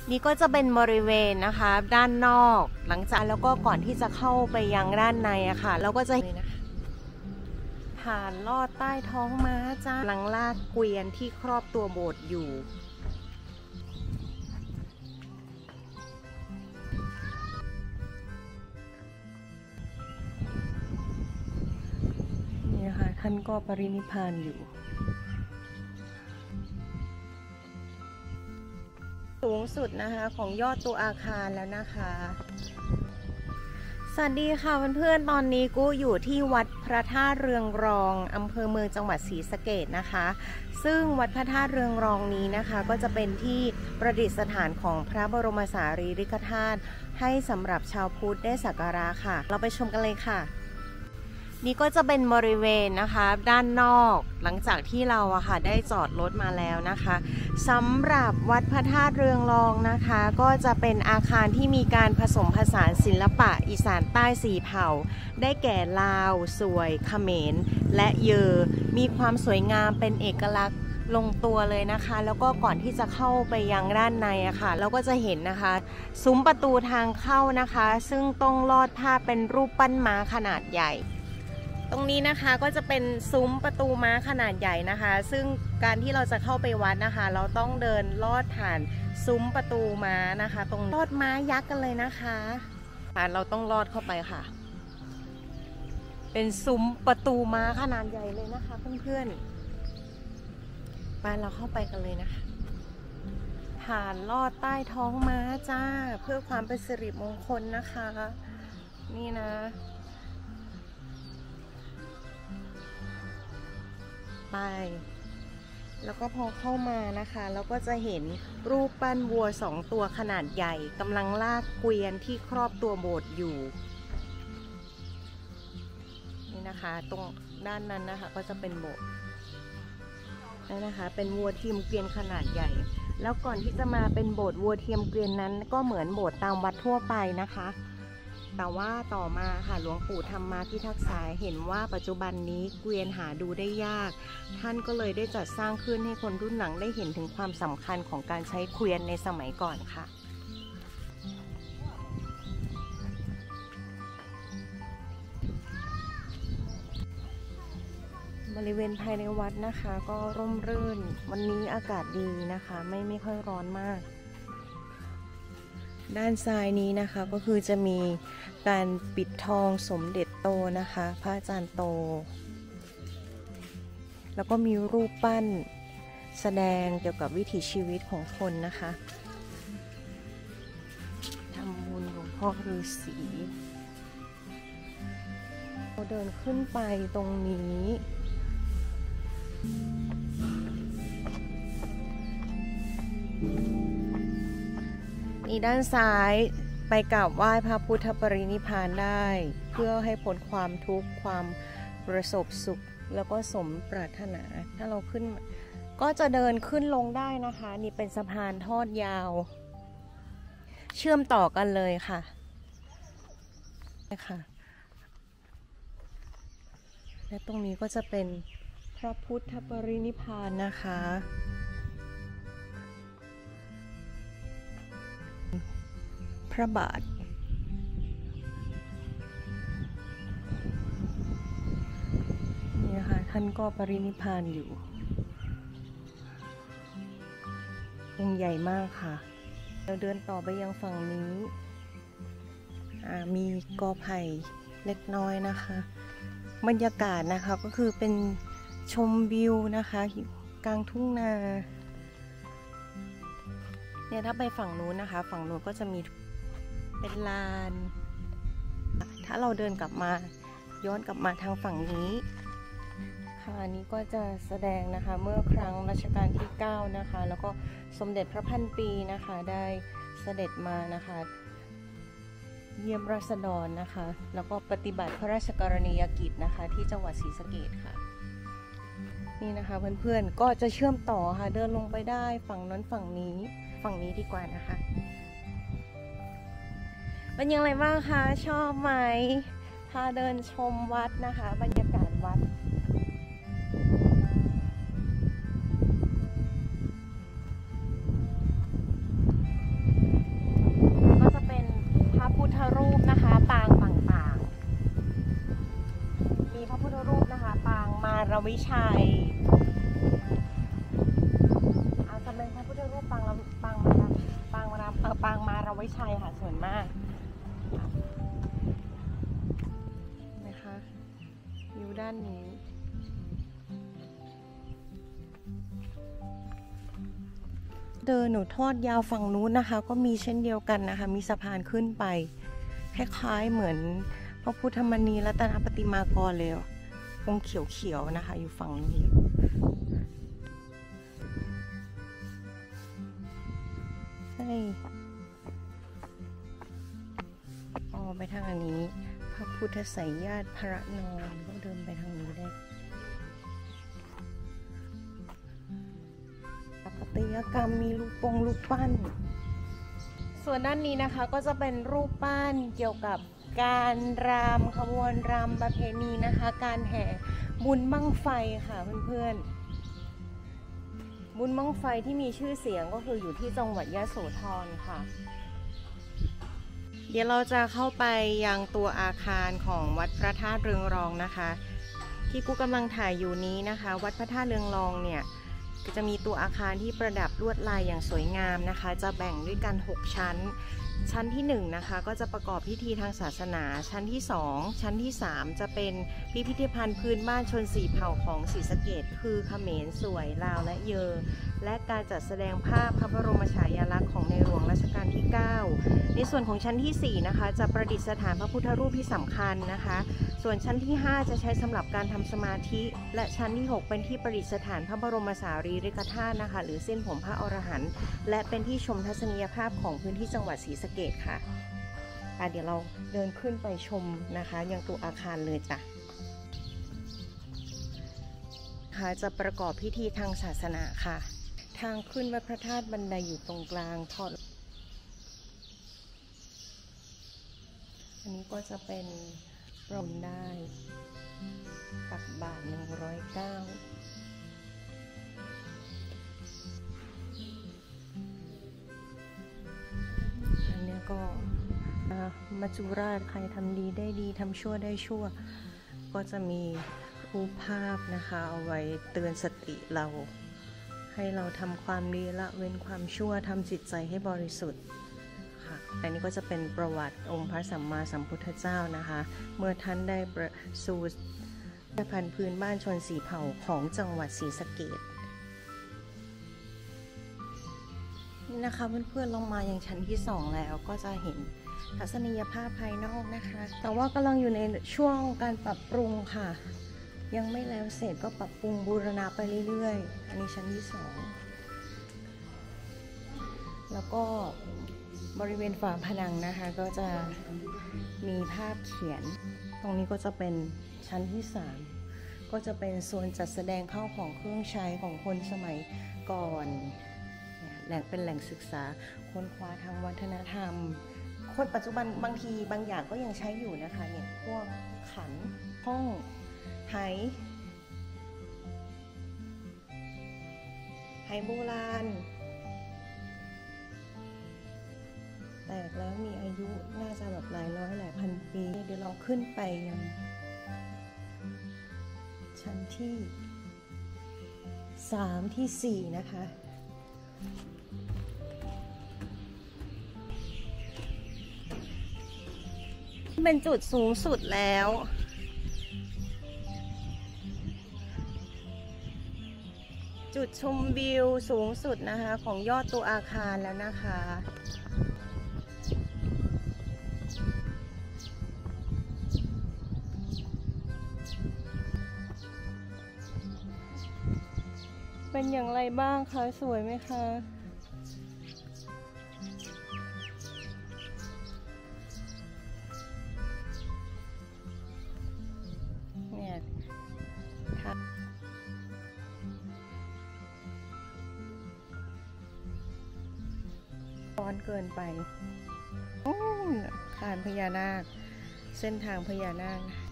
นี่ก็จะเป็นบริเวณนะคะด้านนอกหลังจากแล้วก็ก่อนที่จะเข้าไปยังด้านในอะค่ะเราก็จะผ่านลอดใต้ท้องม้าจ้าลังลากเกวียนที่ครอบตัวโบสถ์อยู่นี่ค่ะท่านก็ปรินิพพานอยู่สูงสุดนะคะของยอดตัวอาคารแล้วนะคะสวัสดีค่ะเพื่อนๆตอนนี้กูอยู่ที่วัดพระธาตุเรืองรองอำเภอเมืองจังหวัดศรีสะเกษนะคะซึ่งวัดพระธาตุเรืองรองนี้นะคะก็จะเป็นที่ประดิษฐานของพระบรมสารีริกธาตุให้สำหรับชาวพุทธได้สักการะค่ะเราไปชมกันเลยค่ะนี่ก็จะเป็นบริเวณนะคะด้านนอกหลังจากที่เราอะค่ะได้จอดรถมาแล้วนะคะสำหรับวัดพระธาตุเรืองรองนะคะก็จะเป็นอาคารที่มีการผสมผสานศิลปะอีสานใต้สี่เผ่าได้แก่ลาวสวยเขมรและเยอมีความสวยงามเป็นเอกลักษณ์ลงตัวเลยนะคะแล้วก็ก่อนที่จะเข้าไปยังด้านในอะค่ะเราก็จะเห็นนะคะซุ้มประตูทางเข้านะคะซึ่งต้องลอดผ้าเป็นรูปปั้นม้าขนาดใหญ่ตรงนี้นะคะก็จะเป็นซุ้มประตูม้าขนาดใหญ่นะคะซึ่งการที่เราจะเข้าไปวัดนะคะเราต้องเดินลอดผ่านซุ้มประตูม้านะคะตรงลอดม้ายักษ์กันเลยนะคะเราต้องลอดเข้าไปค่ะเป็นซุ้มประตูม้าขนาดใหญ่เลยนะคะเพื่อนๆไปเราเข้าไปกันเลยนะคะผ่านลอดใต้ท้องม้าจ้าเพื่อความเป็นสิริมงคลนะคะนี่นะไปแล้วก็พอเข้ามานะคะเราก็จะเห็นรูปปั้นวัว2ตัวขนาดใหญ่กำลังลากเกวียนที่ครอบตัวโบสถ์อยู่นี่นะคะตรงด้านนั้นนะคะก็จะเป็นโบสถ์นี่นะคะเป็นวัวเทียมเกวียนขนาดใหญ่แล้วก่อนที่จะมาเป็นโบสถ์วัวเทียมเกวียนนั้นก็เหมือนโบสถ์ตามวัดทั่วไปนะคะแต่ว่าต่อมาค่ะหลวงปู่ธรรมาพิทักษาเห็นว่าปัจจุบันนี้เกวียนหาดูได้ยากท่านก็เลยได้จัดสร้างขึ้นให้คนรุ่นหลังได้เห็นถึงความสำคัญของการใช้เกวียนในสมัยก่อนค่ะบริเวณภายในวัดนะคะก็ร่มรื่นวันนี้อากาศดีนะคะไม่ค่อยร้อนมากด้านซ้ายนี้นะคะก็คือจะมีการปิดทองสมเด็จโตนะคะพระอาจารย์โตแล้วก็มีรูปปั้นแสดงเกี่ยวกับวิถีชีวิตของคนนะคะทำบุญหลวงพ่อฤาษีเราเดินขึ้นไปตรงนี้นี่ด้านซ้ายไปกราบไหว้พระพุทธปรินิพพานได้เพื่อให้พ้นความทุกข์ความประสบสุขแล้วก็สมปรารถนาถ้าเราขึ้นก็จะเดินขึ้นลงได้นะคะนี่เป็นสะพานทอดยาวเชื่อมต่อกันเลยค่ะนะคะและตรงนี้ก็จะเป็นพระพุทธปรินิพพานนะคะพระบาทนี่นะคะท่านก็ปรินิพพานอยู่องค์ใหญ่มากค่ะเราเดินต่อไปยังฝั่งนี้มีกอไผ่เล็กน้อยนะคะบรรยากาศนะคะก็คือเป็นชมวิวนะคะกลางทุ่งนาเนี่ยถ้าไปฝั่งนู้นนะคะฝั่งนู้นก็จะมีเป็นลานถ้าเราเดินกลับมาย้อนกลับมาทางฝั่งนี้ค่ะนี้ก็จะแสดงนะคะเมื่อครั้งรัชกาลที่9นะคะแล้วก็สมเด็จพระพันปีนะคะได้เสด็จมานะคะเยี่ยมราษฎรนะคะแล้วก็ปฏิบัติพระราชกรณียกิจนะคะที่จังหวัดศรีสะเกษค่ะนี่นะคะเพื่อนๆก็จะเชื่อมต่อค่ะเดินลงไปได้ฝั่งนั้นฝั่งนี้ดีกว่านะคะเป็นยังไงบ้างคะชอบไหมพาเดินชมวัดนะคะบรรยากาศวัดวิชัยจะเป็นพระพุทธรูปปางมารวิชัยค่ะสวยมากนะคะอยู่ด้านนี้เดินหนูทอดยาวฝั่งนู้นนะคะก็มีเช่นเดียวกันนะคะมีสะพานขึ้นไปคล้ายๆเหมือนพระพุทธมณีรัตนปฏิมากรเลยองค์เขียวๆนะคะอยู่ฝั่งนี้ไปทางอันนี้พระพุทธไสยญาติพระนอนก็เดินไปทางนี้ได้สถาปัตยกรรมมีรูปปั้นส่วนด้านนี้นะคะก็จะเป็นรูปปั้นเกี่ยวกับการรำขบวนรำประเพณีนะคะการแห่บุญบั้งไฟค่ะเพื่อนๆบุญบั้งไฟที่มีชื่อเสียงก็คืออยู่ที่จังหวัดยโสธรค่ะเดี๋ยวเราจะเข้าไปยังตัวอาคารของวัดพระธาตุเรืองรองนะคะที่กูกำลังถ่ายอยู่นี้นะคะวัดพระธาตุเรืองรองเนี่ยจะมีตัวอาคารที่ประดับลวดลายอย่างสวยงามนะคะจะแบ่งด้วยกัน6ชั้นชั้นที่1นะคะก็จะประกอบพิธีทางศาสนาชั้นที่2ชั้นที่3จะเป็นพิพิธภัณฑ์พื้นบ้านชน4เผ่าของศรีสะเกษคือเขมรสวยลาวและเยอและการจัดแสดงภาพพระบรมฉายาลักษณ์ของในหลวงรัชกาลที่9ในส่วนของชั้นที่4นะคะจะประดิษฐานพระพุทธรูปที่สำคัญนะคะส่วนชั้นที่5จะใช้สำหรับการทำสมาธิและชั้นที่6เป็นที่ประดิษฐานพระบรมสารีริกธาตุนะคะหรือเส้นผมพระอรหันต์และเป็นที่ชมทัศนียภาพของพื้นที่จังหวัดศรีสะเกษค่ะเดี๋ยวเราเดินขึ้นไปชมนะคะยังตัวอาคารเลยจ้ะจะประกอบพิธีทางศาสนาค่ะทางขึ้นวัดพระธาตุบันไดอยู่ตรงกลางทอดอันนี้ก็จะเป็นปรนได้ตักบาท109อันนี้ก็มัจจุราชใครทำดีได้ดีทำชั่วได้ชั่วก็จะมีรูปภาพนะคะเอาไว้เตือนสติเราให้เราทำความดีละเว้นความชั่วทำจิตใจให้บริสุทธิ์ค่ะอันนี้ก็จะเป็นประวัติองค์พระสัมมาสัมพุทธเจ้านะคะเมื่อท่านได้ประสูติพันธุ์พื้นบ้านชนสีเผ่าของจังหวัดศรีสะเกษนี่นะคะเพื่อนๆลงมาอย่างชั้นที่2แล้วก็จะเห็นทัศนียภาพภายนอกนะคะแต่ว่ากำลังอยู่ในช่วงการปรับปรุงค่ะยังไม่แล้วเสร็จก็ปรับปรุงบูรณะไปเรื่อยๆอันนี้ชั้นที่2แล้วก็บริเวณฝาผนังนะคะก็จะมีภาพเขียนตรงนี้ก็จะเป็นชั้นที่3ก็จะเป็นโซนจัดแสดงข้าวของเครื่องใช้ของคนสมัยก่อนแหล่งเป็นแหล่งศึกษาค้นคว้าทางวัฒนธรรมคนปัจจุบันบางทีบางอย่างก็ยังใช้อยู่นะคะเนี่ยพวกขันห้องไหโบราณแตกแล้วมีอายุน่าจะแบบหลายร้อยหลายพันปีเดี๋ยวเราขึ้นไปยังชั้นที่3ที่4นะคะเป็นจุดสูงสุดแล้วจุดชมวิวสูงสุดนะคะของยอดตัวอาคารแล้วนะคะเป็นอย่างไรบ้างคะสวยไหมคะเนี่ยร้อนเกินไปคานพญานาคเส้นทางพญานาค